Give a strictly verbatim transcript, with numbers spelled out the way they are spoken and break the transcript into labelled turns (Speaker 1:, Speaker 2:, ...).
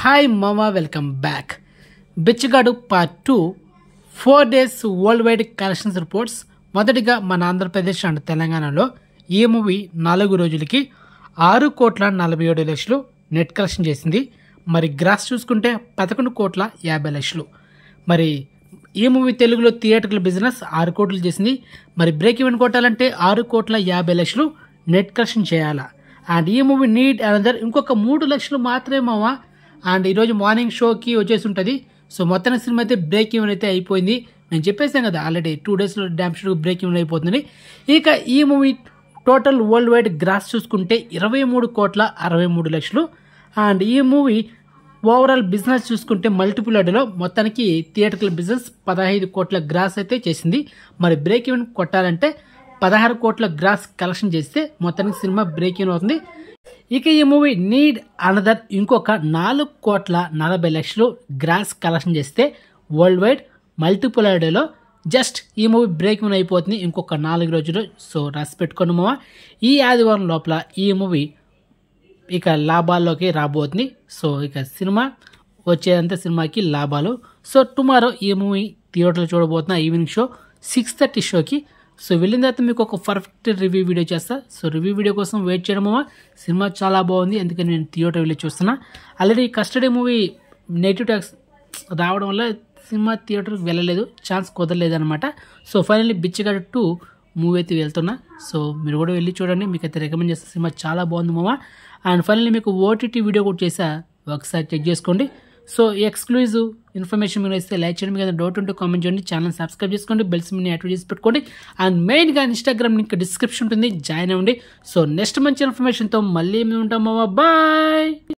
Speaker 1: Hi Mama, welcome back. Bichagadu part two, four days worldwide collections reports. మొదటిగా మన Andhra Pradesh and తెలంగాణలో ఈ movie నాలుగు రోజులకి ఆరు కోట్ల నలభై ఏడు లక్షలు నెట్ కలెక్షన్ చేసింది. మరి గ్రాస్ చూసుకుంటే పదకొండు కోట్ల యాభై లక్షలు. మరి ఈ మూవీ తెలుగులో థియేటర్ల బిజినెస్ ఆరు కోట్లు చేసింది. మరి బ్రేక్ ఈవెన్ కొట్టాలంటే ఆరు కోట్ల యాభై లక్షలు నెట్ కలెక్షన్ చేయాలా. అండ్ ఈ మూవీ నీడ్ అనదర్ ఇంకొక మూడు లక్షలు మాత్రమే మావా. అండ్ ఈరోజు మార్నింగ్ షోకి వచ్చేసి ఉంటుంది. సో మొత్తానికి సినిమా అయితే బ్రేక్ ఈవెన్ అయితే అయిపోయింది. నేను చెప్పేసాను కదా ఆల్రెడీ టూ డేస్లో డ్యామ్ షో బ్రేక్ ఈవెన్ అయిపోతుంది. ఇక ఈ మూవీ టోటల్ వరల్డ్ వైడ్ గ్రాస్ చూసుకుంటే ఇరవై మూడు కోట్ల అరవై మూడు లక్షలు. అండ్ ఈ మూవీ ఓవరాల్ బిజినెస్ చూసుకుంటే మల్టిపుల్ అడ్లో మొత్తానికి థియేటర్ల బిజినెస్ పదహైదు కోట్ల గ్రాస్ అయితే చేసింది. మరి బ్రేక్ ఈవెన్ కొట్టాలంటే పదహారు కోట్ల గ్రాస్ కలెక్షన్ చేస్తే మొత్తానికి సినిమా బ్రేక్ ఈవెన్ అవుతుంది. ఇక ఈ మూవీ నీడ్ అనదర్ ఇంకొక నాలుగు కోట్ల నలభై లక్షలు గ్రాస్ కలెక్షన్ చేస్తే వరల్డ్ వైడ్ మల్టిపుల్ ఐడియాలో జస్ట్ ఈ మూవీ బ్రేక్ ఈవెన్ అయిపోతుంది ఇంకొక నాలుగు రోజులు. సో రాసి పెట్టుకోండి మావా. ఈ ఆదివారం లోపల ఈ మూవీ ఇక లాభాల్లోకి రాబోతుంది. సో ఇక సినిమా వచ్చేదంతా సినిమాకి లాభాలు. సో టుమారో ఈ మూవీ థియేటర్లో చూడబోతున్నా ఈవినింగ్ షో సిక్స్ థర్టీ షోకి. సో వెళ్ళిన తర్వాత మీకు ఒక పర్ఫెక్ట్ రివ్యూ వీడియో చేస్తా. సో రివ్యూ వీడియో కోసం వెయిట్ చేయడమో. సినిమా చాలా బాగుంది, అందుకని నేను థియేటర్ వెళ్ళి చూస్తున్నా. Already custody movie negative talks రావడం వల్ల సినిమా థియేటర్కి వెళ్ళలేదు, ఛాన్స్ కుదరలేదు అనమాట. So finally Bichagadu two movie అయితే వెళ్తున్నా. సో మీరు కూడా వెళ్ళి చూడండి, మీకు అయితే రికమెండ్ చేస్తే సినిమా చాలా బాగుంది మామ. అండ్ ఫైనల్లీ మీకు ఓటీటీ వీడియో కూడా చేసా, ఒకసారి చెక్ చేసుకోండి. సో ఈ ఎక్స్క్లూజివ్ ఇన్ఫర్మేషన్ మీరు ఇస్తే లైక్ చేయండి, మీకు డౌట్ ఉంటే కామెంట్ చేయండి, ఛానల్ సబ్స్క్రైబ్ చేసుకోండి, బెల్స్ మీద యాక్టివ్ చేసి పెట్టుకోండి. అండ్ మెయిన్గా ఇన్స్టాగ్రామ్ లింక్ డిస్క్రిప్షన్ ఉంటుంది, జాయిన్ అవ్వండి. సో నెక్స్ట్ మంచి ఇన్ఫర్మేషన్తో మళ్ళీ మేము ఉంటాం మామ. బాయ్.